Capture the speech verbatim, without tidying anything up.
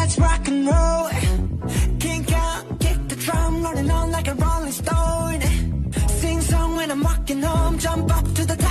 let's rock and roll. Kink out, kick the drum, rolling on like a rolling stone. Sing song when I'm walking home, jump up to the top.